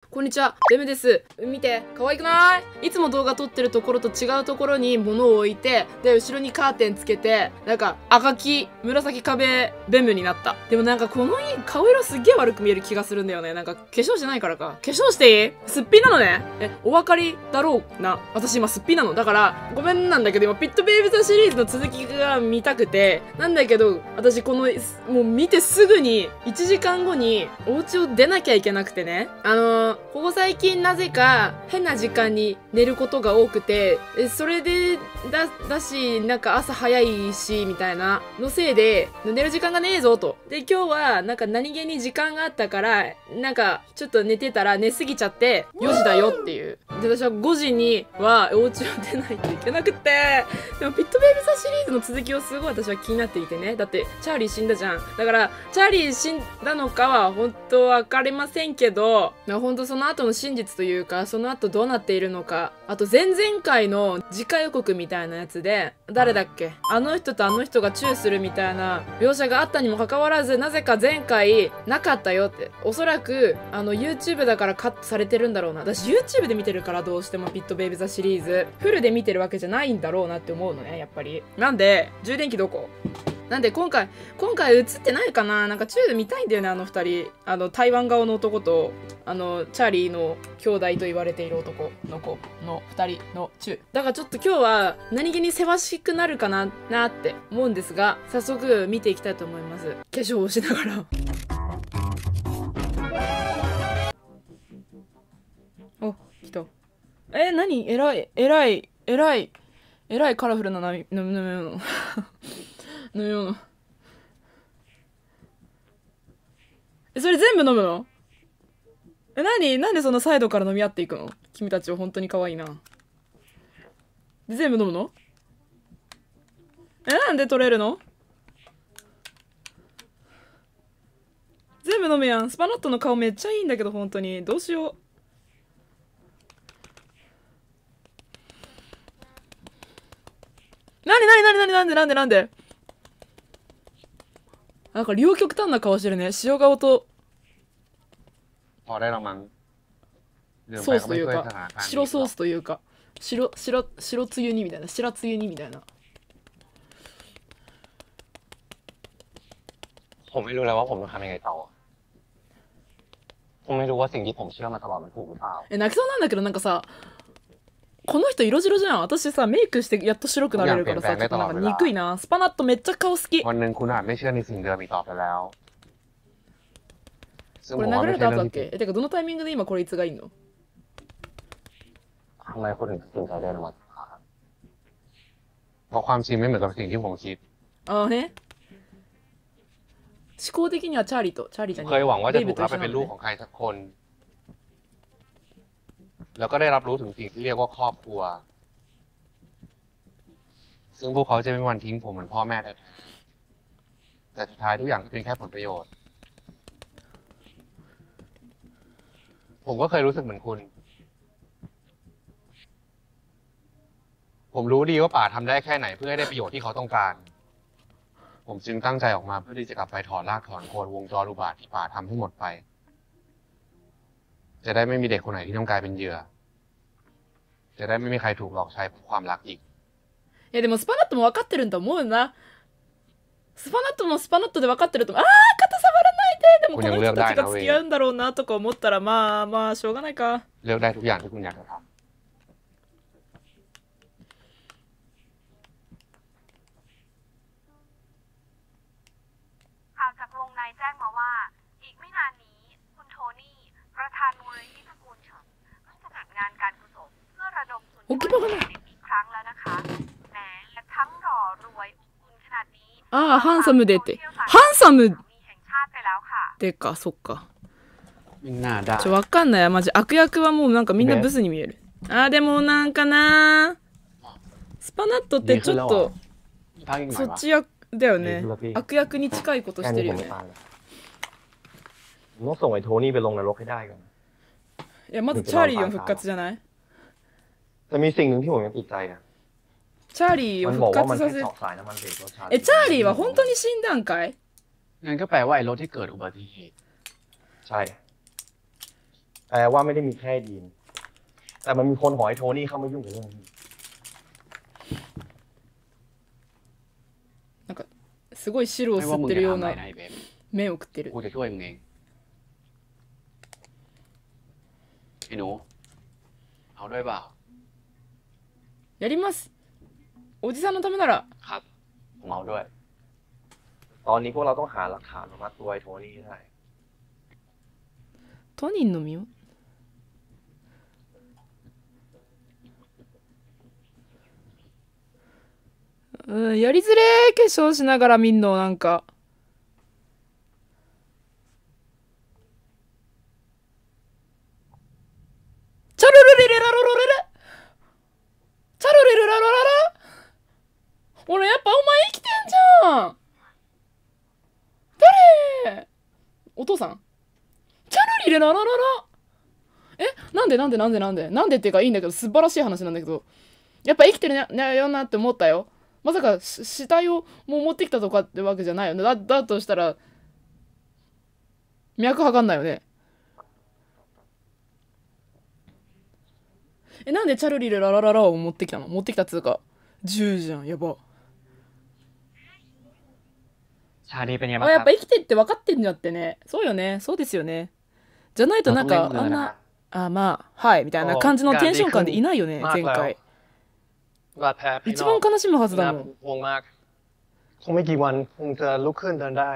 こんにちは、レムです。見て、可愛くない？いつも動画撮ってるところと違うところに物を置いて、で、後ろにカーテンつけて、なんか、赤き、紫壁、ベムになった。でもなんかこの顔色すっげえ悪く見える気がするんだよね。なんか、化粧してないからか。化粧していい？すっぴんなのね。お分かりだろうな。私今すっぴんなの。だから、ごめんなんだけど、今、ピットベイビーズシリーズの続きが見たくて、なんだけど、私この、もう見てすぐに、1時間後に、お家を出なきゃいけなくてね。ここ最近なぜか、変な時間に寝ることが多くて、それで、だし、なんか朝早いし、みたいな、のせいで、寝る時間がねえぞ、と。で、今日は、なんか何気に時間があったから、なんか、ちょっと寝てたら寝すぎちゃって、4時だよっていう。で、私は5時には、お家を出ないといけなくって、でも、ピットベイビーザシリーズの続きをすごい私は気になっていてね。だって、チャーリー死んだじゃん。だから、チャーリー死んだのかは、本当わかりませんけど、本当その後の真実というか、その後どうなっているのか。あと、前々回の次回予告みたいなやつで、誰だっけ？あの人とあの人がチューするみたいな描写があったにもかかわらず、なぜか前回なかったよって。おそらく、YouTube だからカットされてるんだろうな。私 YouTube で見てるからどうしてもピットベイビーザシリーズ。フルで見てるわけじゃないんだろうなって思うのね、やっぱり。なんで、充電器どこ？なんで今回映ってないかな？なんかチュー見たいんだよね、あの二人。台湾顔の男と、チャーリーの兄弟と言われている男の子の二人のチュー。だからちょっと今日は何気にせわしくなるかなって思うんですが、早速見ていきたいと思います。化粧をしながら。お、来た。何？えらいカラフルな飲み物。飲み物。それ全部飲むの？なんでそのサイドから飲み合っていくの？君たちは本当に可愛いな。で、全部飲むの？なんで取れるの？全部飲むやん。スパナットの顔めっちゃいいんだけど、本当に。どうしよう。なんでなんか両極端な顔してるね。塩顔とพอได้ละมั้งดื่มソースไปก็というか、 ไม่ช่วยสถานการณ์白ソーนี้หรอกスというか、白つゆ煮みたいな、白つゆ煮みたいな。 ผมไม่รู้แล้วว่าผมต้องทำยังไงต่อผมไม่รู้ว่าสิ่งที่ผมเชื่อมาตลอดมันถูกหรือเปล่า泣きそうなんだけど、なんかさ、この人色白じゃん。私さ、メイクしてやっと白くなれるからさ、ちょっとなんか憎いな。スパナットめっちゃ顔好き。 วันหนึ่งคุณอาจไม่เชื่อในสิ่งเดิมอีกต่อไปแล้วซึ่งこれผมว่า流れた後だไม่ใช่เรื่องっけ？てかどのタイミングで今これいつがいいの？ ทำไมคนถึงตัดสินใจเดินออกมาเพราะความจริงไม่เหมือนกับสิ่งที่ผมคิดああね。思考的にはチャーリーじゃねเคยหวังว่าจะデイブとถูกรับ一緒なのね。 ไปเป็นลูกของใครสักคนแล้วก็ได้รับรู้ถึงสิ่งที่เรียกว่าครอบครัวซึ่งพวกเขาจะไม่มีวันทิ้งผมเหมือนพ่อแม่แท้ๆแต่สุดท้ายทุกอย่างก็เป็นแค่ผลประโยชน์ผมก็เคยรู้สึกเหมือนคุณผมรู้ดีว่าป่าทำได้แค่ไหนเพื่อให้ได้ประโยชน์ที่เขาต้องการผมจึงตั้งใจออกมาเพื่อที่จะกลับไปถอนรากถอนโคนวงจรอุบาทที่ป่าทำให้หมดไปจะได้ไม่มีเด็กคนไหนที่ต้องกลายเป็นเหยื่อจะได้ไม่มีใครถูกหลอกใช้เพราะความรักอีกいやでもスパナットも分かってるんと思うな。スパナットもスパナットで分かってると思う。肩触らないで。でもこの人たちが付き合うんだろうなとか思ったら、まあしょうがないか。 เลือกได้ทุกอย่างที่คุณอยากจะทำข่าวจากวงในแจ้งมาว่าอีกไม่นานนี้คุณโทนี่ประธานมูลนิธิตระกูลเฉิงก็จะจัดงานการกุศลเพื่อระดมทุนช่วยเหลือเด็กอีกครั้งแล้วนะคะแหมทั้งหล่อรวยอุ่นขนาดนี้ハンサムでって。ハンサムแห่งชาติไปแล้วค่ะでか、そっか。 みんなだわかんない。マジ悪役はもうなんかみんなブスに見える。でもなんかなスパナットってちょっと、そっち役だよね。悪役に近いことしてるよね。 ต้องส่งไอ้โทนี่ไปลงนรกให้ได้ก่อนいや、まずチャーリーの復活じゃない？ แต่มีสิ่งหนึ่งที่ผมยังติดใจอ่ะチャーリーを復活させ、 เจาะสายน้ำมันเบรกรถชาร์チャーリーは本当に死んだんかい？ งั้นก็แปลว่าไอ้รถที่เกิดอุบัติเหตุใช่แปลว่าไม่ได้มีแค่ดีนแต่มันมีคนขอให้โทนี่เข้ามายุ่งกับเรื่องนี้なんかすごい汁をไม่ว่า吸っมึงてจะるようทำอะไรなนะไอ้เบฟ麺を食ってるกูจะช่วยมึงเองไอ้หนูเอาด้วยเปล่าやりますおじさんのためならครับผมเอาด้วยตอนนี้พวกเราต้องหาหลักฐานมามัดตัวไอ้โทนี่ให้ได้トニンの実をやりづれー化粧しながら見んのなんかチャルルレレラロロレレチャルレルラロララ俺やっぱお前生きてんじゃん誰お父さんチャルリレララララなんでっていうかいいんだけど素晴らしい話なんだけどやっぱ生きてるよなって思ったよまさか死体をもう持ってきたとかってわけじゃないよねだとしたら脈測んないよねなんでチャルリレララララを持ってきたの持ってきたっつうか10じゃんやばชาลีเป็นไงบ้างやคっรับぱ生きてって分かってんじゃってねそうよねそうですよねじゃないとなんかあんなまあはいみたいな感じのテンション感でいないよね前回บาดแผลพี่一น้อง番悲しむはずだน่าもんห่วงมากคงไม่กี่วันคงจะลุกขึ้นเดินได้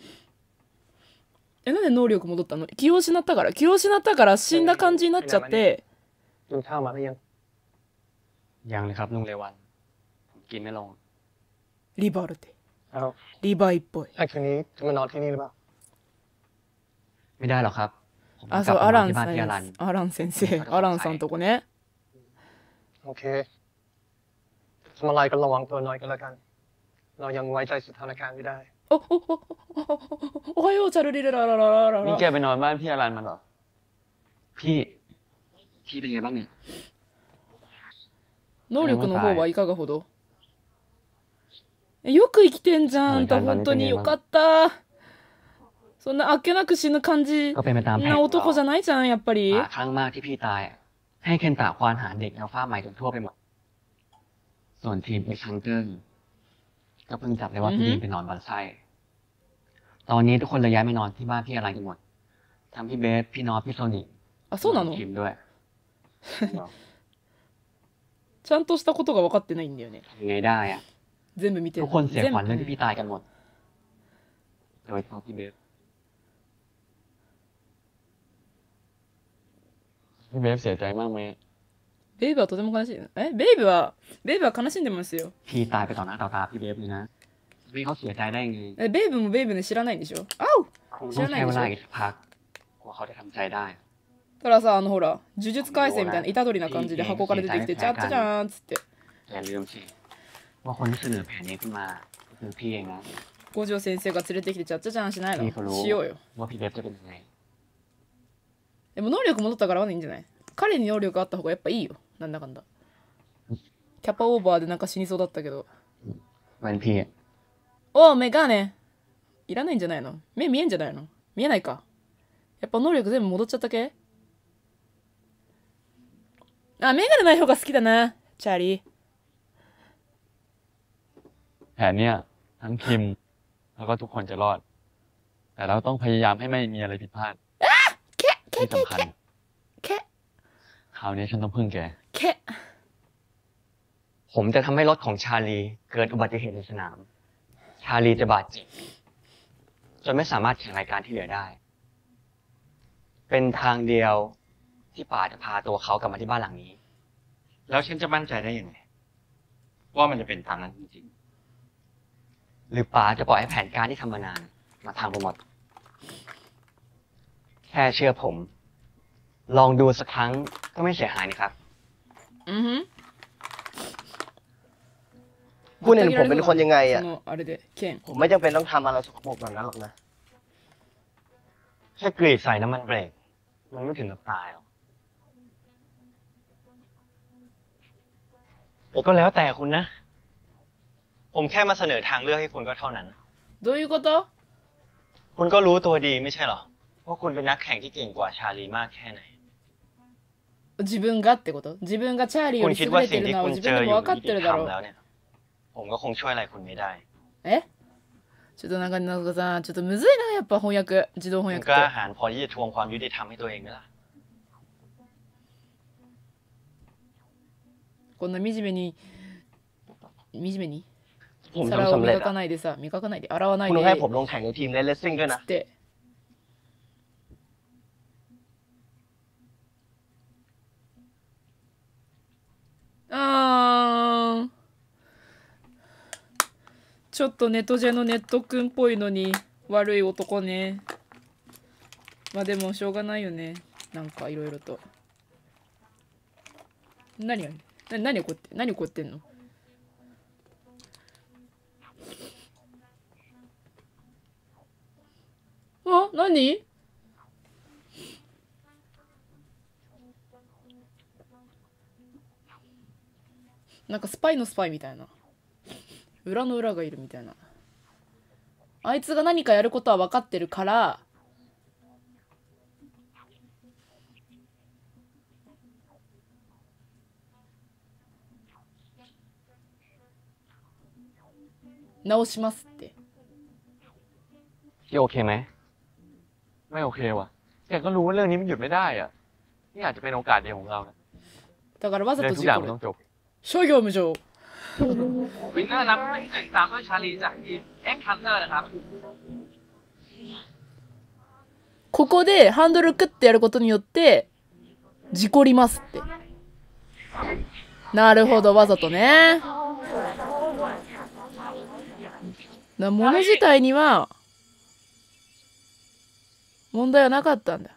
なんで能力戻ったの気を失ったから死んだ感じになっちゃってกินข้าวมาหรือยังยังเลยครับลุงเรวันผมกินไม่ลงリバルテเอาリバイっぽいไอ้คืนนี้จะมานอนที่นี่หรือเปล่าไม่ได้หรอกครับผมกあลัそうบアมาランที่บ้านさんพี่อรันアラン先生アランさんとこねโอเคทำอะไรก็ระวังตัวหน่อยก็แล้วกัน เรายังไว้ใจสถานการณ์ไม่ได้おはようチャルリレラララララนี่แกไปนอนบ้านพี่อรันมาเหรอพี่เป็นไงบ้างเนี่ย能力の方はいかがほどよく生きてんじゃんあんた本当によかったそんなあっけなく死ぬ感じก็เป็นไปตามแผนな男じゃないじゃんやっぱりครั้งมากที่พี่ตายให้เคนตะควานหาเด็กอัลฟาใหม่จนทั่วไปหมดส่วนทีมเอ็กซ์ฮันเตอร์ก็เพิ่งจับได้ว่าพี่ดีนไปนอนบอนไส้ตอนนี้ทุกคนเลยย้ายมานอนที่บ้านพี่อรันกันหมดทั้งพี่เบฟพี่นอตพี่โซนิあそうなのทีมด้วยちゃんとしたことが分かってないんだよねยังไงได้อะ全部見てทุるกคนเสียขวัญเรื่องที่全部พี่ตายกันหมดโดยเฉพาะพี่เบฟพี่เบฟเสียใจมากไหมベイブはとても悲しいベイブは悲しんでますよพี่ตายไปต่อหน้าต่อตาพี่เบฟเลยนะพี่เขาเสียใจได้ไงベイブもベイブで知らないんでしょあうคงต้องใช้เวลาอีกสักพักกว่าเขาจะทำใจได้だからさほら呪術廻戦みたいな虎杖な感じで箱から出てきてチャッチャじゃーんっつってอย่าลืมสิว่าคนที่เสนอแผนนี้ขึ้นมาคือพี่เองนะ五条先生が連れてきてチャッチャじゃんしないのいいかなしようよว่าพี่เบฟจะเป็นยังไงでも能力戻ったからはいいんじゃない彼に能力あった方がやっぱいいよなんだかんだキャパオーバーでなんか死にそうだったけどเป็นพี่おメガネいらないんじゃないの目見えんじゃないの見えないかやっぱ能力全部戻っちゃったけあメガネない方が好きだなチャーリーแผนเนี้ยทั้งคิมแล้วก็ทุกคนจะรอด แต่เราต้องพยายามให้ไม่มีอะไรผิดพลาดที่สำคัญケคราวนี้ฉันต้องพึ่งแกケผมจะทำให้รถของชาลีเกิดอุบัติเหตุในสนาม ชาลีจะบาดเจ็บจนไม่สามารถแข่งรายการที่เหลือได้ เป็นทางเดียวที่ป่าจะพาตัวเขากลับมาที่บ้านหลังนี้แล้วฉันจะมั่นใจได้ยังไงว่ามันจะเป็นตามนั้นจริงหรือป่าจะปล่อยให้แผนการที่ทำมานานมาทางไปหมด แค่เชื่อผม ลองดูสักครั้งก็ไม่เสียหายนี่ครับうんふんคุณเห็นผมเป็นคนยังไงอ่ะそのあれで剣ผมไม่จำเป็นต้องทำอะไรสกปรกแบบนั้นหรอกนะแค่กรีดใส่น้ำมันเบรก มันไม่ถึงกับตายหรอกก็แล้วแต่คุณนะ ผมแค่มาเสนอทางเลือกให้คุณก็เท่านั้นどういうことคุณก็รู้ตัวดีไม่ใช่หรอว่าคุณเป็นนักแข่งที่เก่งกว่าชาลีมากแค่ไหน自分がってこと？自分がチャーリーより優れてるのは自分でも分かってるだろう。 ผมก็คงช่วยอะไรคุณไม่ได้。 ちょっとなんかさ、ちょっとむずいな、やっぱ翻訳、自動翻訳って。 กล้าหาญพอที่จะทวงความยุติธรรมให้ตัวเองไหมล่ะ。 こんな惨めにผม皿ทำをสำเร็จ磨かないでさ、磨かないで、洗わないคุณで。 ให้ผมลงแข่งในทีมเลสซิ่งด้วยนะ。 って。ちょっとネトジェのネットくんっぽいのに悪い男ね。まあでもしょうがないよね。なんかいろいろと。何起こってんの？あ、何？なんかスパイのスパイみたいな。裏の裏がいるみたいな。あいつが何かやることは分かってるから直しますって。 โอเคไหมไม่โอเคว่ะแกก็รู้ว่าเรื่องนี้มันหยุดไม่ได้อ่ะนี่อาจจะเป็นโอกาสเดียวของเรานะだからわざとทุกอย่างมัน事故るต้องจบ諸行無常วินเนอร์นับตามด้วยชาลีจากทีมเอ็กซ์ฮันเตอร์นะครับここでハンドルクッてやることによって事故りますって。なるほど、わざとね。物自体には問題はなかったんだ。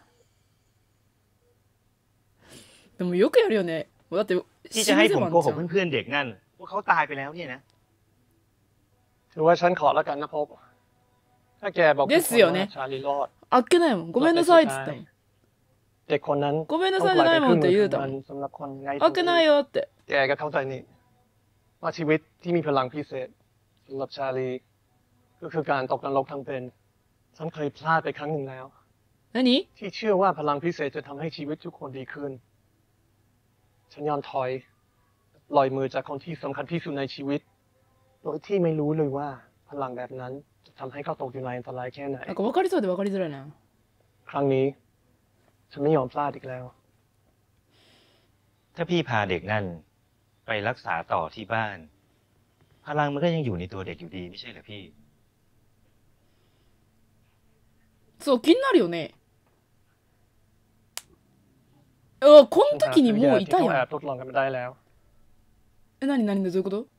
でもよくやるよね。だってที่จะให้ผมโกหกเพื่อนๆเด็กนั่นพวกเขาตายไปแล้วเนี่ยนะถือว่าฉันขอแล้วกันนะพบถ้าแกบอกですよね。 ชาลีรอดあっけないもん。ごめんなさいっつったもん。 เด็กคนนั้นごめんなさいじゃないもんって言うたもん。 สำหรับคนไงあっけないよって。 แกก็เข้าใจนี่ว่าชีวิตที่มีพลังพิเศษสำหรับชาลีก็คือการตกนรกทั้งเป็นฉันเคยพลาดไปครั้งหนึ่งแล้ว何？ ที่เชื่อว่าพลังพิเศษจะทำให้ชีวิตทุกคนดีขึ้นฉันยอมถอยปล่อยมือจากคนที่สำคัญที่สุดในชีวิตโดยที่ไม่รู้เลยว่าพลังแบบนั้นจะทำให้เขาตกอยู่ในอันตรายแค่ไหนなんか分かりそうで分かりづらいな。 ครั้งนี้ฉันไม่ยอมพลาดอีกแล้วถ้าพี่พาเด็กนั่นไปรักษาต่อที่บ้านพลังมันก็ยังอยู่ในตัวเด็กอยู่ดีไม่ใช่เหรอพี่そう、気になるよね。この時にもういたやん。 แอบทดลองกันไม่ได้แล้ว何どういうこと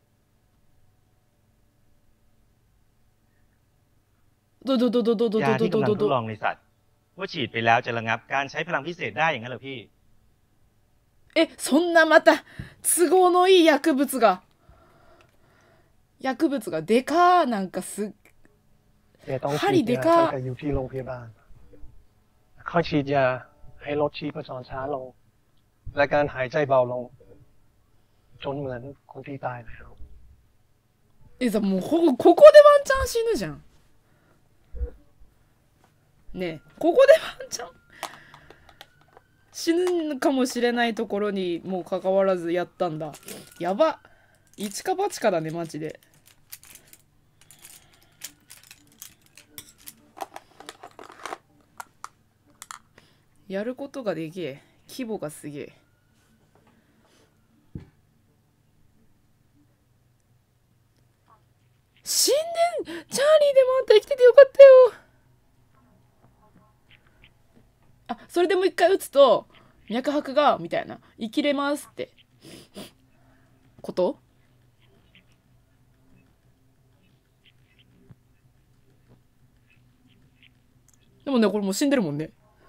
ยาที่กำลังทดลองในสัตว์ว่าฉีดไปแล้วจะระงับการใช้พลังพิเศษได้อย่างนั้นเหรอพี่そんなまた都合のいい薬物がでかーなんか針でかーอยู่ที่โรงพยาบาลค่อยฉีดยาให้ลดชีพจรช้าลงและการหายใจเบาลงจนเหมือนคนที่ตายแล้วさもうここでワンチャン死ぬじゃんねえここでワンチャン死ぬかもしれないところにもう関わらずやったんだ。やば一か八かだねマジで。やることがでけえ。規模がすげえ。死んでんチャーリーでもあんた生きててよかったよ。それでもう一回打つと脈拍がみたいな生きれますってことでもねこれもう死んでるもんね。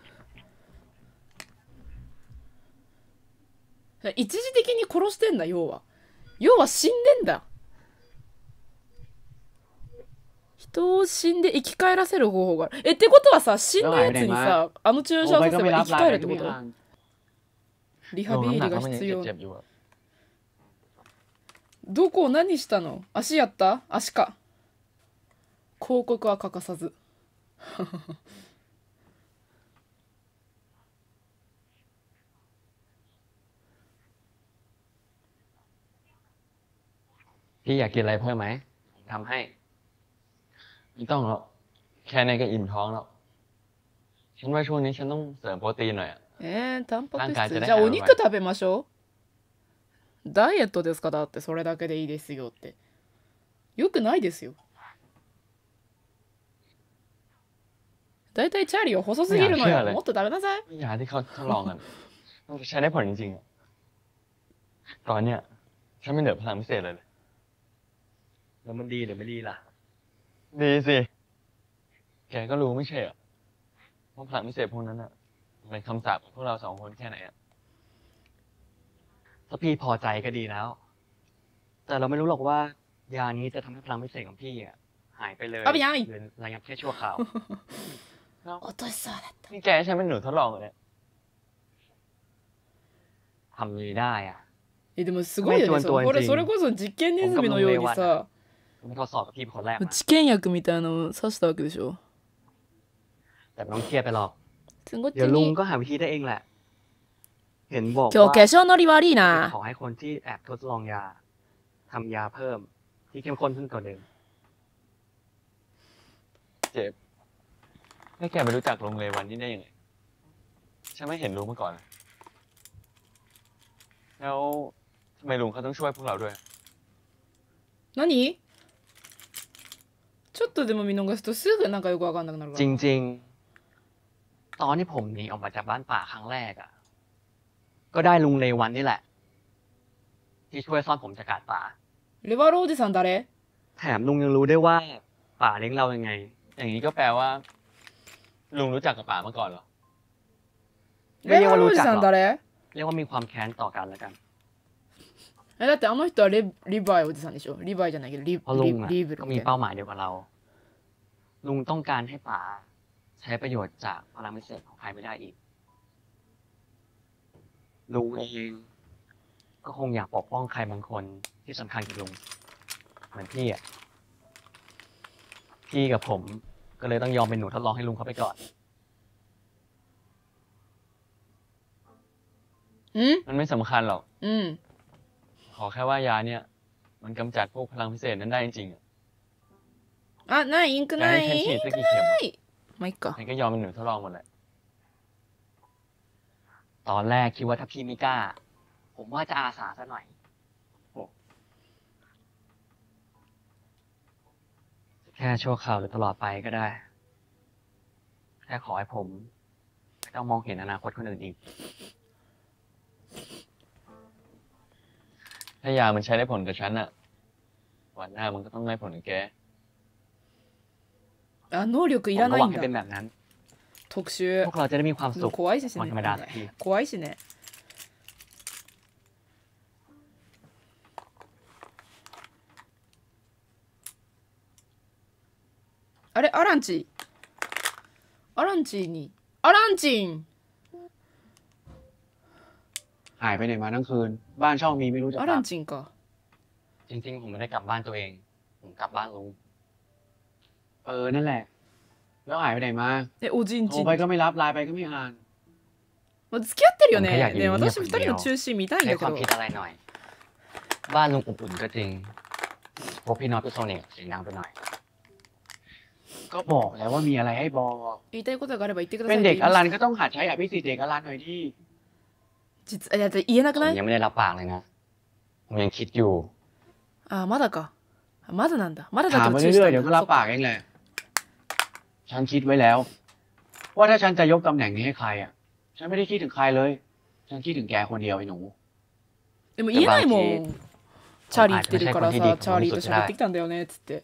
一時的に殺してんだ要は死んでんだ。人を死んで生き返らせる方法がある。ってことはさ死んだやつにさあの注射をさせば生き返るってこと？リハビリが必要。どこを何したの？足やった？足か。広告は欠かさず。 พี่อยากกินอะไรเพิ่มไหมผมทำให้ไม่ต้องหรอกแค่นี้ก็อิ่มท้องแล้ว ฉันว่าช่วงนี้ฉันต้องเสริมโปรตีนหน่อยอะタンパク質。 なんかじゃないじゃあお肉食べましょう。ダイエットですか？だってそれだけでいいですよって。よくないですよ。だいたいチャーリーは細すぎるのよ。もっと食べなさい。 ยาที่เขาทดลองกันมันใช้ได้ผลจริงๆอะตอนเนี้ยฉันไม่เหลือพลังพิเศษเลยแล้วมันดีหรือไม่ดีล่ะดีสิ แกก็รู้ไม่ใช่เหรอว่าพลังพิเศษพวกนั้นอะมันเป็นคำสาปของพวกเราสองคนแค่ไหนอะถ้าพี่พอใจก็ดีแล้ว แต่เราไม่รู้หรอกว่ายานี้จะทำให้พลังพิเศษของพี่อ่ะหายไปเลยเอาไปยังหรือระงับแค่ชั่วคราว落としそうだった。 นี่แกให้ฉันเป็นหนูทดลองเหรอเนี่ยทำเลยได้อ่ะでもすごいよね。これそれこそ実験ネズミのようにさ、 ไม่ทดสอบกับพี่เป็นคนแรกมา治験薬みたいなのを刺したわけでしょ。 แต่ไม่ต้องเครียดไปหรอกこっちเดี๋ยวลุงにก็หาวิธีได้เองแหละ เห็นบอก今日ว่า化粧のり悪いな。 ขอให้คนที่แอบทดลองยาทำยาเพิ่ม ที่เข้มข้นขึ้นกว่าเดิมเจ็บให้แกไปรู้จักโรงเรวันนี่ได้ยังไง ฉันไม่เห็นรู้มาก่อน แล้วทำไมลุงเขาต้องช่วยพวกเราด้วย何？ちょっとでも見逃すとすぐなんかよくわかんなくなるかจら。 ริง ๆ ตอนที่ผมหนีออกมาจากบ้านป่าครั้งแรกอ่ะ ก็ได้ลุงเลวันนี่แหละ ที่ช่วยซ่อนผมจากกาดป่าレバールおじさん誰？ แถมลุงยังรู้ได้ว่าป่าเลี้ยงเรายังไงอย่างนี้ก็แปลว่า ลุงรู้จักกับป๋ามาก่อนเหรอไม่เรียกレバーว่าルおรู้じจักさหんรอก誰？ เรียกว่ามีความแค้นต่อกันแล้วกันだってあの人はリヴァイおじさんでしょ。リヴァイじゃないけどリเพราะลุงอ่ะリーブルก็みมีたいな。 เป้าหมายเดียวกับเรา ลุงต้องการให้ป่าใช้ประโยชน์จากพลังพิเศษของใครไม่ได้อีก ลุงเองก็คงอยากปกป้องใครบางคนที่สำคัญกับลุง เหมือนพี่อ่ะ พี่กับผมก็เลยต้องยอมเป็นหนูทดลองให้ลุงเขาไปก่อนうん？ มันไม่สำคัญหรอกうん。 ขอแค่ว่ายาเนี่ย มันกำจัดพวกพลังพิเศษนั้นได้จริงๆอะあ、ないインクจะなให้いฉันイฉีดンสักクกี่เข็มない。まあいっか。 ฉันก็ยอมเป็นหนูทดลองหมดแหละตอนแรกคิดว่าถ้าพี่ไม่กล้า ผมว่าจะอาสาซะหน่อย แค่ชั่วคราวหรือตลอดไปก็ได้ แค่ขอให้ผมไม่ต้องมองเห็นอนาคตคนอื่นอีกถ้ายามันใช้ได้ผลกับฉันอะวันหน้ามันก็ต้องได้ผลกับแกあ、能力ผいมらก็なหいวังんให้だเป็น。แบบนั้น特殊。 พวกเราจะได้มีความでสุもข怖いしวันねธรรมดาสักที怖いしね。あれ、アランチ。アランチに。アランチンหายไปไหนมาทั้งคืน บ้านช่องมีไม่รู้จะアกลัラบンチンか。 จริงๆ ผมไม่ได้กลับบ้านตัวเอง ผมกลับบ้านลุงนั่นแหละ แล้วหายไปไหนมาえ、おじんโทちรん。 ไปก็ไม่รับไลน์ไปก็ไม่อ่านまあ付き合ってるよผมแค่อยากね。 อยู่ね、 เงียบ私ๆ二人の中心見たいんให้だคけวามどคิด。อะไรหน่อย บ้านลุงอบอุ่นก็จริงพวกพี่น้องพี่โซนิกเสียงดังไปหน่อยก็บอกแล้วว่ามีอะไรให้บอก言いたいことがあれば言ってくださเป็いนってเด็言กいอまลัしนก็ต้องหัดใช้อภิสิทธิ์เด็กอลันหน่อยดิた。だって言えなくผなมい？ ยังไม่ได้รับปากเลยนะ ผมยังคิดอยู่あ、まだか。あまだなんだ。まだถามだมาと注意しเรื่たอยๆんเดี๋ยวก็รัだ。 บปากเองแหละ ฉันคิดไว้แล้ว ว่าถ้าฉันจะยกตำแหน่งนี้ให้ใครอ่ะ ฉันไม่ได้คิดถึงใครเลย ฉันคิดถึงแกคนเดียวไอ้หนูでも言えないもでもん。チャーリー言ってるからあさ、チャーリーと喋ってきたんだよねっつって。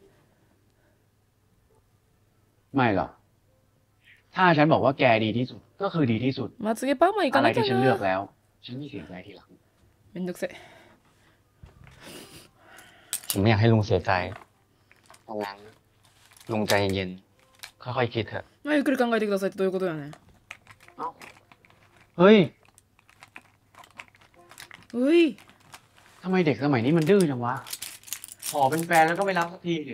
ไม่หรอก ถ้าฉันบอกว่าแกดีที่สุด ก็คือดีที่สุดまつげパーマ行かอะไรなきゃที่ฉันเลือกな。 แล้ว ฉันไม่เสียใจทีหลังめんどくせえ。 ผมไม่อยากให้ลุงเสียใจดังนั้นลุงใจเย็นๆ ค่อยๆคิดเถอะまあゆっくり考えてくださいってどういうことだよね。 เฮ้ยうい。 ทำไมเด็กสมัยนี้มันดื้อจังวะ ขอเป็นแฟนแล้วก็ไม่รับสักทีดิ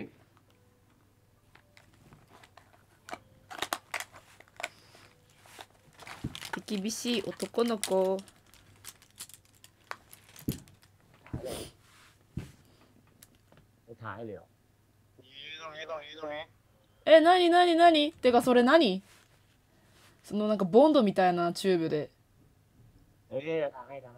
手厳しい男の子。 ท้ายเลยเหรอえ、なになになにてかそれ何そのなんかボンドみたいなチューブで。 ทางให้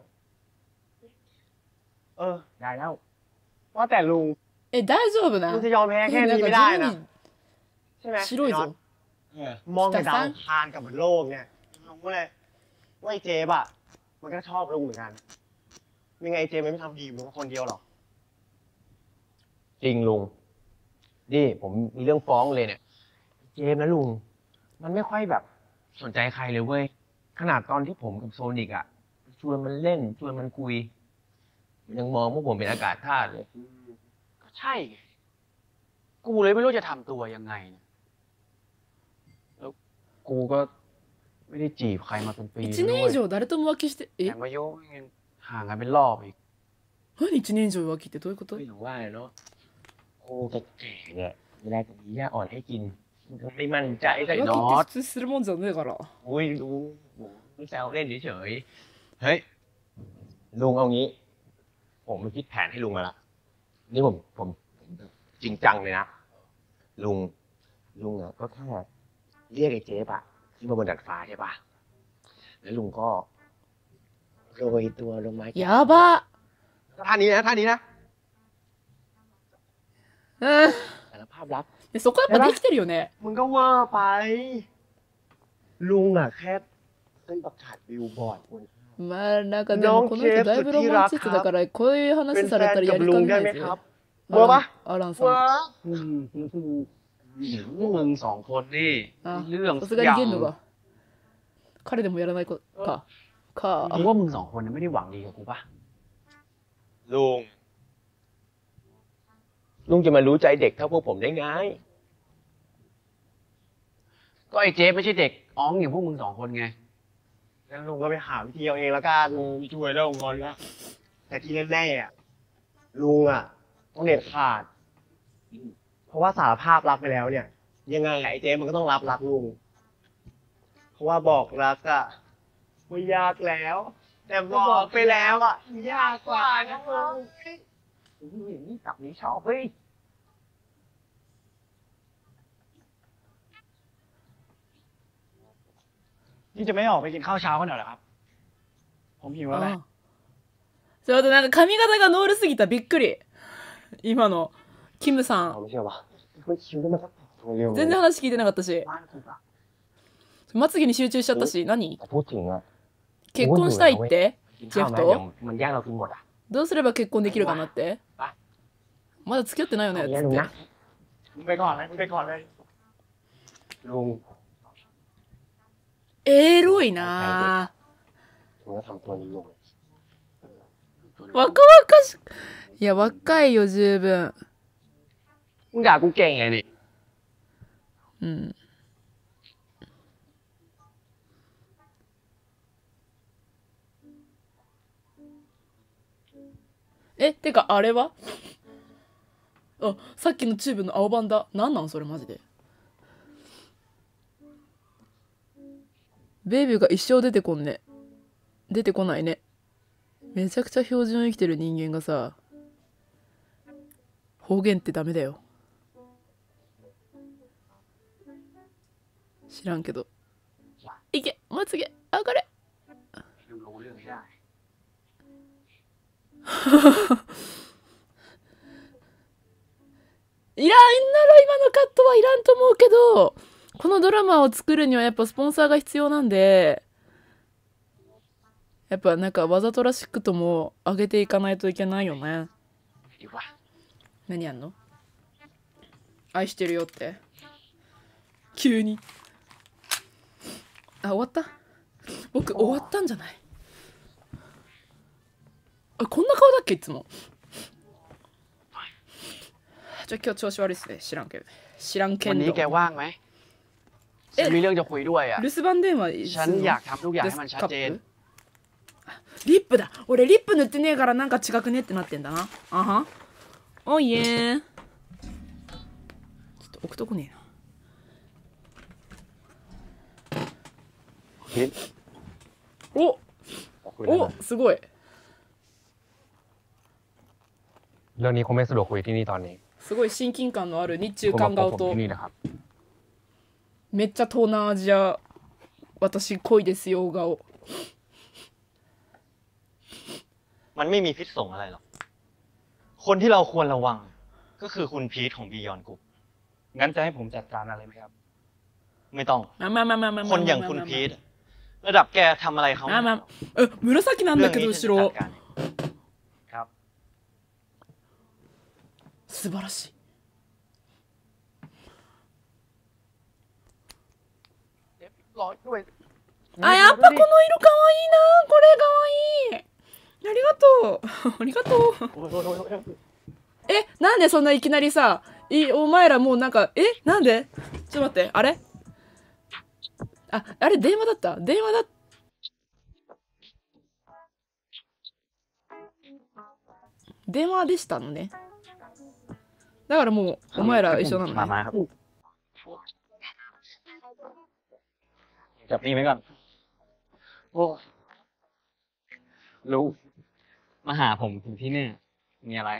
ได้แล้วว่าแต่ลุงえ、大丈夫なลุงจะยอมแพ้แค่なんนี้かไม่ได้地นะ味にใช่ไหม白いぞ。 มองแต่ดาวอังคารกับโลกเนี่ยรู้เลยว่าไอ้เจฟอะมันก็ชอบลุงเหมือนกันยังไงเจฟมันไม่ทำดีลุงคนเดียวหรอกจริงลุงนี่ผมมีเรื่องฟ้องเลยเนี่ย เจมส์นะลุง มันไม่ค่อยแบบสนใจใครเลยเว้ย ขนาดตอนที่ผมกับโซนิกอะชวนมันเล่นชวนมันคุย มันยังมองพวกผมเป็นอากาศธาตุเลยก็ใช่ไงกูเลยไม่รู้จะทำตัวยังไงเนี่ยแล้วกูก็ไม่ได้จีบใครมาเป็นปี 1 ด้年วย以上誰とも浮気して、 แถมอายุยังห่างกันเป็นรอบอีก何1年以上浮気ってどういうことก็อย่างว่าเนาะโอ้แก่ๆเนี่ยเวลาจะมีหญ้าอ่อนให้กินมันก็ไม่มั่นใจใส่浮น็อ気っตて普通するもんじゃねえから。 อุ้ยลุงผมแซวเล่นเฉยๆ เฮ้ย ลุงเอางี้ ผมไปคิดแผนให้ลุงมาละ นี่ผมจริงจังเลยนะ ลุงอ่ะก็แค่เรียกไอ้เจ๊ปะที่มาบนดาดฟ้าใช่ปะแล้วลุงก็โรยตัวลงมาやばっ。 ท่านี้นะうん。 สารภาพรักでそこやっぱできてるよね。 มึงก็เวอร์ไป ลุงอะแค่ขึ้นประกาศบิลบอร์ดบนまあなんかでもこの人だいぶロマンチストだからこういう話されたらやりかねないぞ。 เวอร์ปะアランさん。 เวอร์มึงสองคนนี่あเรื่องさすがにゲンドが。彼でもやらないか。 มึงว่ามึงสองคนน่ะไม่ได้หวังดีกับกูปะลุงจะมารู้ใจเด็กเท่าพวกผมได้ไงก็ไอ้เจ๊ไม่ใช่เด็กอ้องอย่างพวกมึงสองคนไงงั้นลุงก็ไปหาวิธีเอาเองแล้วกันไม่ช่วยแล้วงอนแล้วแต่ที่แน่ๆอะลุงอะต้องเด็ดขาด เพราะว่าสารภาพรักไปแล้วเนี่ย ยังไงไอ้เจ๊มันก็ต้องรับรักลุง เพราะว่าบอกรักอะไม่ยากแล้ว แต่บอกไปแล้วอะยากกว่านะลุงนี่ตับนี้ชอบเฮ้ยนี่จะไม่ออกไปกินข้าวเช้ากันเหรอครับ ผมหิวแล้วแหละちょっとなんか髪型がノールすぎた。びっくり。今のキムさん。 ไม่เชื่อวะไม่คิวได้มาสักเร็ว全然話聞いてなかったし。まつげに集中しちゃったし。何แต่พูดถึงอะ結婚したいってกินジェข้าวフไหมเดี๋ยวとมันแย่งเรากินหมดอ่ะどうすれば結婚できるかなってまだ付き合ってないよねเอาつงี้っลุงてนะมึงไปก่อนเลยมึงไปก่อนเลยลุงエロいなลุงก็ทำตัวนี้ลุง若々しく。いや、若いよ、十分。 มึงด่ากูเก่งไงนี่うん。え、てか、あれはあ、さっきのチューブの青バンダ。なんなんそれマジで。ベイビーが一生出てこんね。出てこないね。めちゃくちゃ標準生きてる人間がさ、方言ってダメだよ。知らんけど。いけ、まつげ、上がれ。いらんなら今のカットはいらんと思うけど、このドラマを作るにはやっぱスポンサーが必要なんで、やっぱなんかわざとらしくとも上げていかないといけないよね。何やんの？愛してるよって。急に。あ、終わった？僕終わったんじゃない？あ、こんな顔だっけいつも。今日調子悪いっすね。知らんけど。知らんけวันんนี้ど。 แกว่างไหมฉันมีเรื่องจะคุยด้วยอ่ะ留守番電話ฉันอยากทำทุกอย่างให้มันชัดเจนリップだ。俺リップ塗ってねえからなんか違くねってなってんだな。あは。おいえー。ちょっと置くとこねえな。おおすごい。 เรื่องนี้คงไม่สะดวกคุยที่นี่ตอนนี้すごい親近感のある日中คุณ韓มาพบ顔ผมとที่นี่นะครับめっちゃ東南アジア私恋ですよ顔。 มันไม่มีพิษสงอะไรหรอก คนที่เราควรระวัง ก็คือคุณพีทของบียอนกรุ๊ปงั้นจะให้ผมจัดการอะไรไหมครับไม่ต้องまあคนอย่างคุณพีทระดับแกทำอะไรเขาไม่ได้หรอก紫なんเรื่อだงけนี้どฉัน後จะจัろดการเองครับ素晴らしい。あ、やっぱこの色かわいいな。これかわいい。ありがとう。ありがとう。え、なんでそんないきなりさ、お前らもうなんか、なんでちょっと待って、あれあれ電話だった電話だ電話でしたのね。だからもう、お前ら一緒なのมาね。 มาครับจับนี่ไว้ก่อนโอ้ลุงมาหาผมถึงที่นี่มีอะไร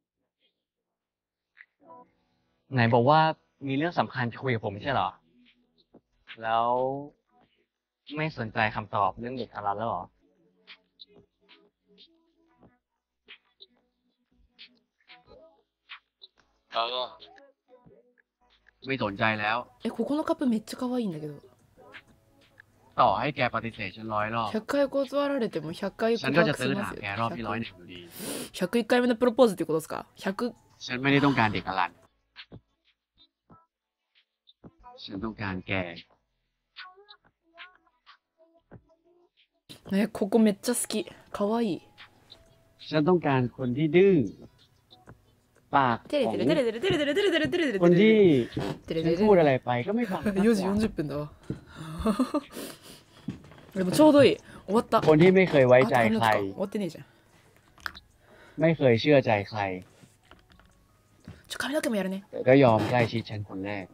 ไหนบอกว่ามีเรื่องสำคัญจะคุยกับผมไม่ใช่เหรอ แล้วไม่สนใจคำตอบเรื่องเด็กอารันแล้วเหรอ ไม่สนใจแล้วここのカップめっちゃ可愛いんだけど。 ต่อให้แกปฏิเสธฉัน100 รอบ 100回断られても100回ฉัน告ก็จะ白ซื้อしまหาすよ。 แกรอบที่101อยู่ดี 101回目のプロポーズってことですか ?100、 ฉันไม่ได้ต้องการเด็กอารัน ฉันต้องการแกここめっちゃ好き。可愛い。 ฉันต้องการคนที่ดื้อ ปากテレของテレテレテレテレテレテレテレテレテレคนที่テレฉันテレพูดอะไรไปก็ไม่ฟัง 4時40分だわ。でもちょうどいい。終わった。 คนที่ไม่เคยไว้ใจあ、 ใคร終わってねえじゃん。 ไม่เคยเชื่อใจใคร髪の毛もやるね。 แต่ก็ยอมใกล้ชิดฉันคนแรก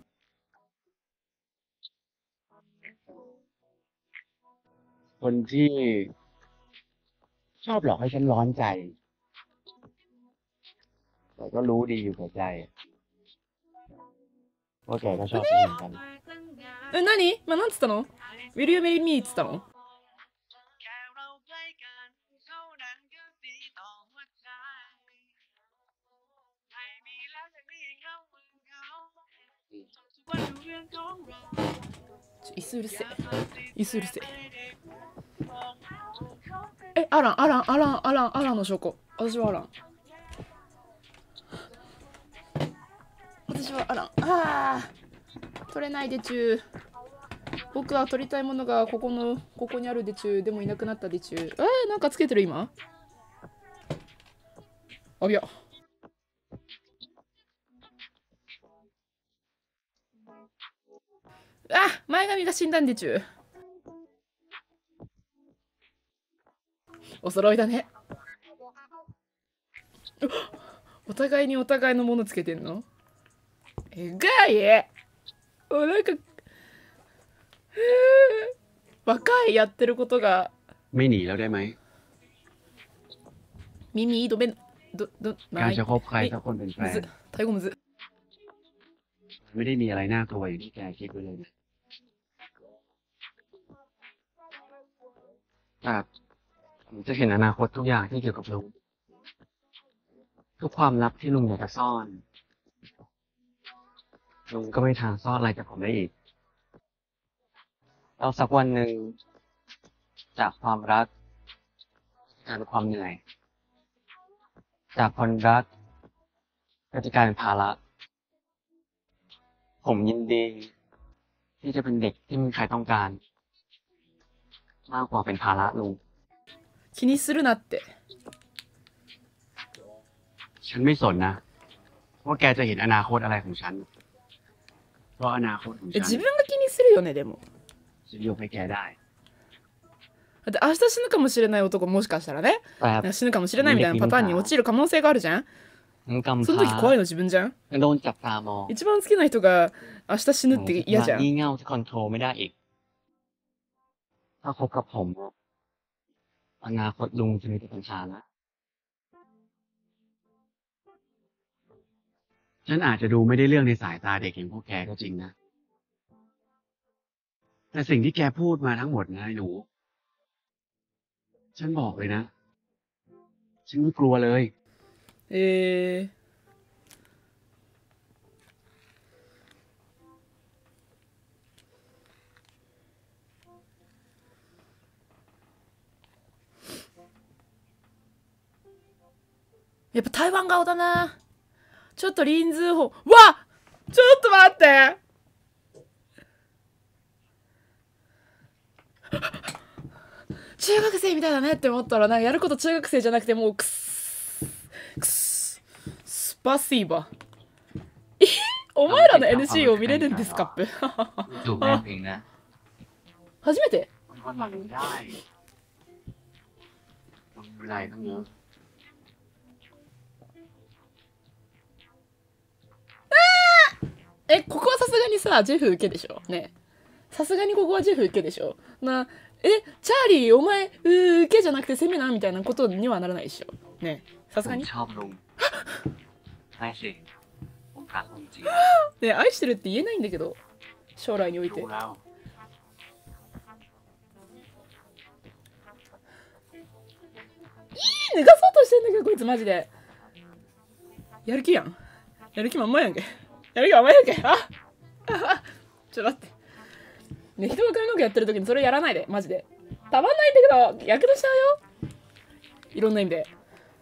คนที่ชอบหลอกให้ฉันร้อนใจ แต่ก็รู้ดีอยู่กับใจว่าแกก็ชอบฉันเหมือนกัน何今なんつったの Will you marry me っつったの 椅子うるせえ。椅子うるせえ。アランの証拠。私はアラン。私はアラン。取れないでちゅ僕は取りたいものがここにあるでちゅでもいなくなったでちゅなんかつけてる今あびや前髪が死んだんでちゅお揃いだねお互いにお互いのものつけてんのがいなんか若いやってることがไม่หนีแล้วได้ไหม耳どめどการจะคบใครสักคนเป็นแฟนタイ語むずไม่ได้มีอะไรน่ากลัวอย่างที่แกคิดไว้เลยนะแต่ผมจะเห็นอนาคตทุกอย่างที่เกี่ยวกับลุงทุกความลับที่ลุงอยากจะซ่อนลุงก็ไม่ทางซ่อนอะไรจากผมได้อีกแล้วสักวันหนึ่งจากความรักกลายเป็นความเหนื่อย จากคนรักก็จะกลายเป็นภาระผมยินดีที่จะเป็นเด็กที่ไม่มีใครต้องการมากกว่าเป็นภาระลุง気にするなってฉันไม่สนนะว่าแกจะเห็นอนาคตอะไรของฉันเพราะอนาคตของฉัน自分が気にするよねでもฉันยกให้แกได้だって明日死ぬかもしれない男もしかしたらねแต่死ぬかもしれないみたいなパターンに陥る可能性があるじゃんมึงกำその時怖いの自分じゃんโดนจับตามอง一番好きな人が明日死ぬって嫌じゃんงี่เง่าที่คอนโทรลไม่ได้อีกถ้าคบกับผมอนาคตลุงจะมีแต่ปัญหานะฉันอาจจะดูไม่ได้เรื่องในสายตาเด็กอย่างพวกแกก็จริงนะ แต่สิ่งที่แกพูดมาทั้งหมดนะไอ้หนู ฉันบอกเลยนะ ฉันไม่กลัวเลยやっぱ台湾顔だな。ちょっとリンズーホン。わちょっと待って中学生みたいだねって思ったら、なんかやること中学生じゃなくて、もうスパシーバ。お前らの NC を見れるんですかっぺ。 จูบแม่เพลงนะ初めてมันฟังได้ฟังไม่ได้ทั้งเยอะここはさすがにさ、ジェフ受けでしょね。さすがにここはジェフ受けでしょな、チャーリー、お前、受けじゃなくて攻めなみたいなことにはならないでしょね。さすがに。 ชอบลุงไม่สิผมรักลุงจริงね、愛してるって言えないんだけど、将来において。 รู้แล้ว脱がそうとしてんだけど、こいつマジで。やる気やん。やる気まんまやんけ。やる気まんまやんけ。ちょっと待って。ね、人が髪の毛やってる時にそれやらないで、マジで。たまんないんだけど、やけどしちゃうよ。いろんな意味で。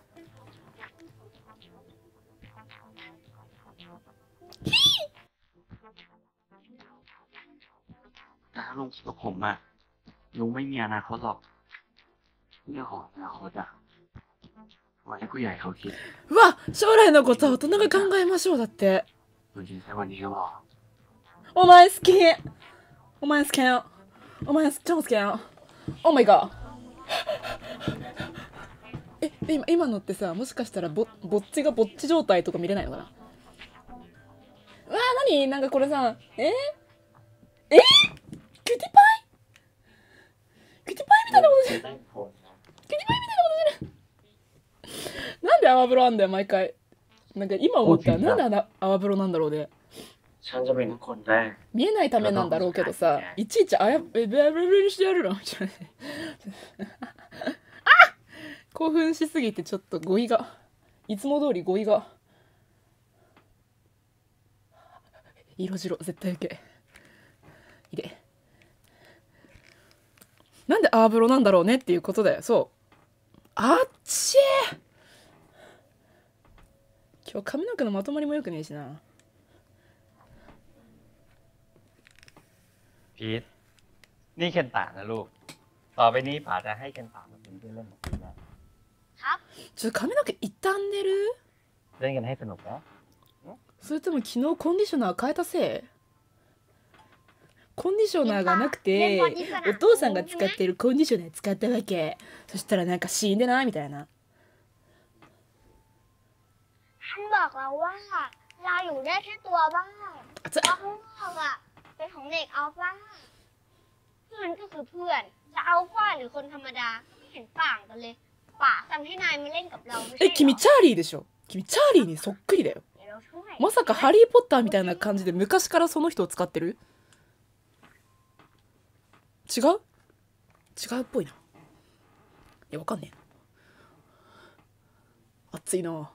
แต่ถ้าลุงคิดกับผมอะลุงไม่มีอนาคตหรอกเรื่องของอนาคตอะไว้ให้ผู้ใหญ่เขาคิดうわ、将来のことは大人が考えましょうだって。 ลุงจริงแค่วันนี้ก็พอお前好き。お前好きやん。お前超好きやん。オーマイガー。今のってさ、もしかしたらぼっちがぼっち状態とか見れないのかな。うわー、なになんかこれさ、キューティパイキューティパイみたいなことじゃん。キューティパイみたいなことじゃん。なんで泡風呂あんだよ、毎回。なんか今思った。なんで泡風呂なんだろうね。 ฉันจะเป็นคนแรก見えないためなんだろうけどさ、いちいちブルにしてやるのみたいな。興奮しすぎてちょっと語彙が、いつも通り語彙が。色白絶対受け。入れ。なんでアーブロなんだろうねっていうことだよ。そう。あっちー。今日髪の毛のまとまりもよくねえしな。 พีทนี่เคนตะนะลูก ต่อไปนี้ป๋าจะให้เคนตะมาเป็นเพื่อนเล่นของพี่นะちょっと髪の毛傷んでるเล่นกันให้สนุกนะそれとも昨日コンディショナー変えたせいコンディショナーがなくてお父さんが使ってるコンディショナー使ったわけそしたらなんか死んでないみたいなท่านบอกเราว่าเราอยู่ได้แค่ตัวบ้านแล้วข้างนอกอะเป็นของเด็กอัลฟาเพื่อนก็คือเพื่อนจะอัลฟาหรือคนธรรมดาไม่เห็นต่างกันเลยป๋าสั่งให้นายมาเล่นกับเราไม่ใช่เหรอ君チャーリーでしょ君チャーリーにそっくりだよเดี๋ยวเราช่วยまさかハリー・ポッターみたいな感じで昔からその人を使ってる違う違うっぽいないやわかんねえ熱いな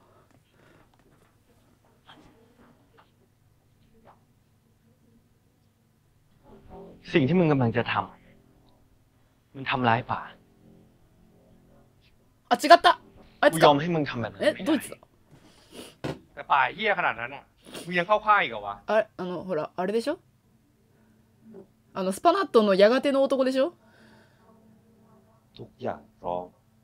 สิ่งที่มึงกำลังจะทำมันทำร้ายป่าあ違ったあいกูつยอかมให้มึงทำแบบนั้นドイツだแต่ป่าเฮี้ยขนาดนั้นอ่ะมึงยังเข้าค่ายอีกเหรอวะほらあれでしょスパナットのやがての男でしょทุกอย่างพร้อม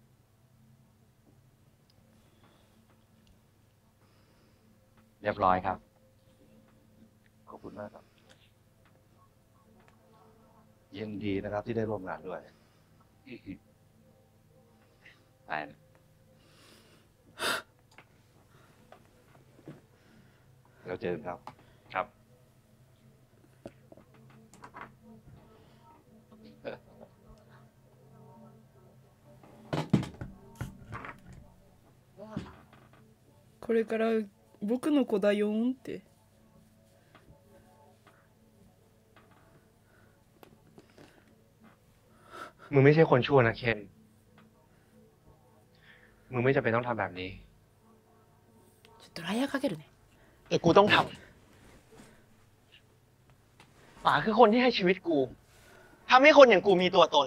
เรียบร้อยครับ ขอบคุณมากครับ ยินดีนะครับที่ได้ร่วมงานด้วยไปนะเราเจอกันครับ ครับこれから僕の子だよーんって。 มึงไม่ใช่คนชั่วนะเคนมึงไม่จำเป็นต้องทำแบบนี้ちょっとライアーかけるね。 แต่กูต้องทำป๋าคือคนที่ให้ชีวิตกูทำให้คนอย่างกูมีตัวตน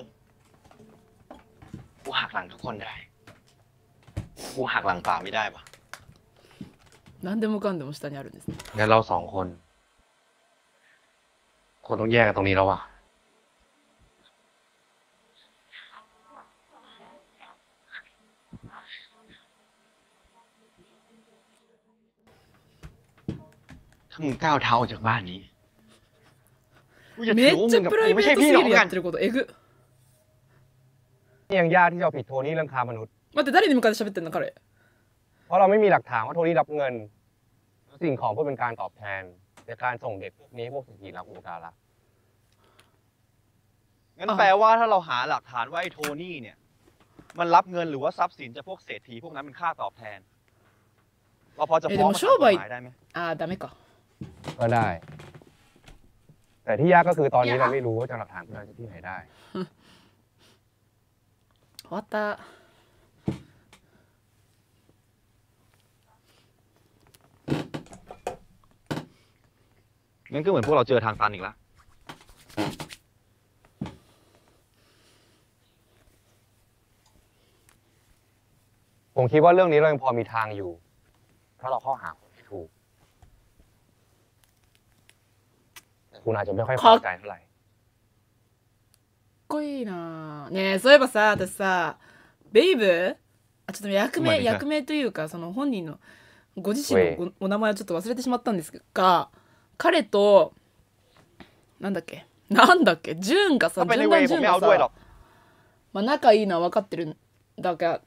กูหักหลังทุกคนได้กูหักหลังป๋าไม่ได้ปะ何でもかんでも下にあるんですね。 งั้นเรา2 คนต้องแยกกันตรงนี้แล้วว่ะถ้ามึงก้าวเท้าออกจากบ้านนี้กูจะめถือว่าっちมึゃงกับプラกูイベไม่ใช่ートすพี่ぎน้องるやกันってることえぐ。 ยังยากที่จะเอาผิดโทนี่เรื่องค้ามนุษย์待って誰に向かって喋ってんの彼。 เพราะเราไม่มีหลักฐานว่าโทนี่รับเงินสิ่งของเพื่อเป็นการตอบแทนในการส่งเด็กพวกนี้พวกเศรษฐีรับอุปการะงั้นแปลว่าถ้าเราหาหลักฐานว่าไอ้โทนี่เนี่ย มันรับเงินหรือว่าทรัพย์สินจากพวกเศรษฐีพวกนั้นเป็นค่าตอบแทนเราพอจะฟ้องมันตามกฎหมายได้ไหมダメか。 ก็ได้ แต่ที่ยากก็คือตอนนี้เราไม่รู้ว่าจะหลักฐานพวกนั้นจะที่ไหนได้終わった。 งั้นก็เหมือนพวกเราเจอทางตันอีกแล้วผมคิดว่าเรื่องนี้เรายังพอมีทางอยู่ถ้าเราเข้าหาคนที่ถูกแต่คุณอาจจะไม่ค่อยพอใจเท่าไหร่かっこいいな。ねえそういえばさ私さベイブちょっと役名というかその本人のご自身のお名前をちょっと忘れてしまったんですが彼となんだっけジュンがさジュンがさまあ仲いいのは分かってるんだが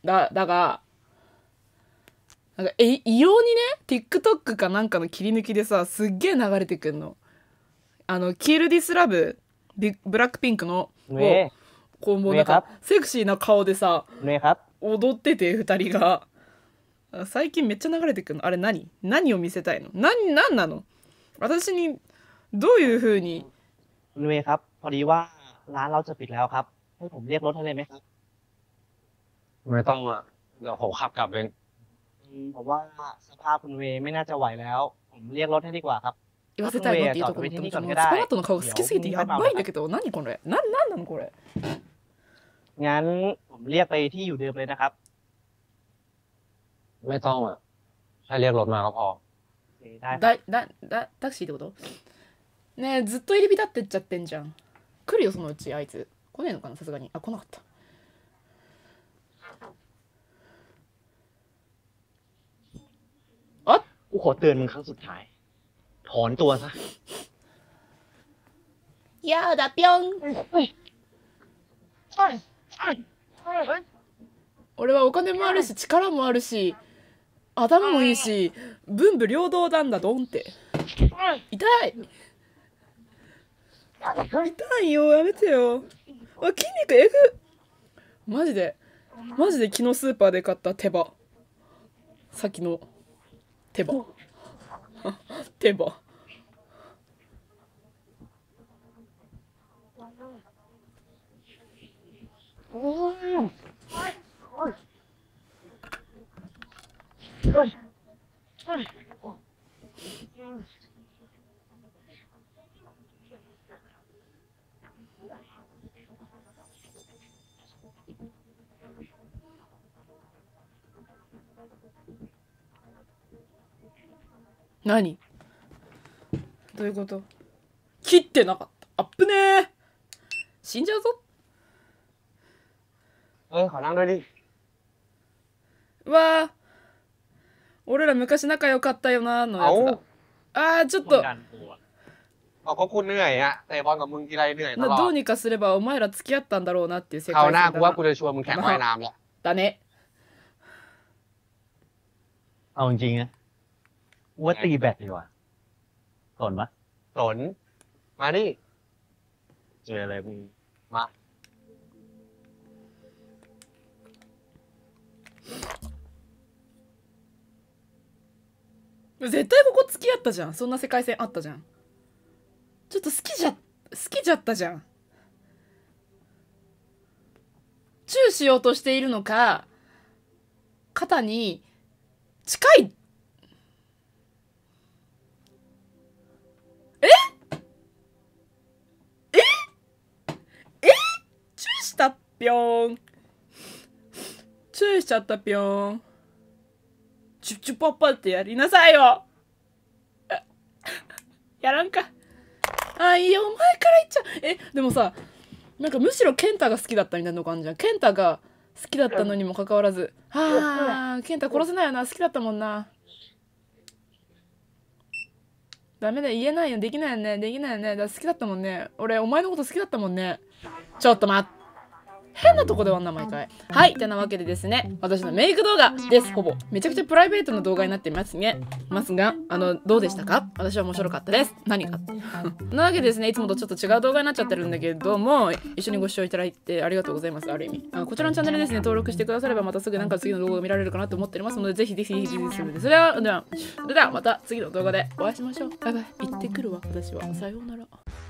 なんか異様にね TikTok かなんかの切り抜きでさすっげえ流れてくんのキルディスラブブラックピンクのこうもうなんかセクシーな顔でさ踊ってて2人が最近めっちゃ流れてくるのあれ何を見せたいの何なの私にどういう風にคุณเวย์ครับพอดีว่าร้านเราจะปิดแล้วครับให้ผมเรียกรถให้เลยไหมครับไม่ต้องอ่ะเดี๋ยวผมขับกลับเองผมว่าสภาพคุณเวย์ไม่น่าจะไหวแล้วผมเรียกรถให้ดีกว่าครับ言わせたいのっていうところってもスパラットの顔好きすぎてやばいんだけど何これ何なのこれงั้นผมเรียกไปที่อยู่เดิมเลยนะครับไม่ต้องอ่ะแค่เรียกรถมาก็พอタクシーってことねえずっと入り浸ってっちゃってんじゃん来るよそのうちあいつ来ねえのかなさすがに来なかったกูขอเตือนมึงครั้งสุดท้ายถอนตัวซะやだぴょん俺はお金もあるし力もあるし頭もいいし文武両道なんだドンって痛いよやめてよ筋肉えぐマジで昨日スーパーで買った手羽先の手羽何どういうこと切ってなかったあっぶねー死んじゃうぞขอนั่งด้วยดิうわー俺ら昔仲良かったよなのやつだあーちょっとก็คุณเหนื่อยอะแต่บอลกับมึงทีไรเหนื่อยตลอดどうにかすればお前ら付き合ったんだろうなっていう世界คราวหน้ากูว่ากูจะชวนมึงแข่งว่ายน้ำแล้วだねเอาจริงๆนะว่าตีแบตดีกว่าสนปะสนมาดิเจออะไรมึงมา絶対ここ付き合ったじゃん。そんな世界線あったじゃん。ちょっと好きじゃったじゃん。チューしようとしているのか、肩に近い。チューしたぴょーん。チューしちゃったぴょーん。チュッチュポッポってやりなさいよ。やらんか。いいよ、お前から言っちゃう。でもさ、なんかむしろケンタが好きだったみたいなの感じじゃん。ケンタが好きだったのにもかかわらず、ケンタ殺せないよな、好きだったもんな。ダメだよ、言えないよ、できないよね、できないよね。だから好きだったもんね。俺、お前のこと好きだったもんね。ちょっと待って。変なとこで終わんな、毎回。はい、てなわけでですね、私のメイク動画です、ほぼ。めちゃくちゃプライベートな動画になってますが、どうでしたか？私は面白かったです。何がなわけでですね、いつもとちょっと違う動画になっちゃってるんだけども、一緒にご視聴いただいてありがとうございます、ある意味。こちらのチャンネルですね、登録してくださればまたすぐなんか次の動画が見られるかなと思っておりますので、ぜひぜひぜひそれではまた次の動画でお会いしましょう。バイバイ。行ってくるわ、私は。さようなら。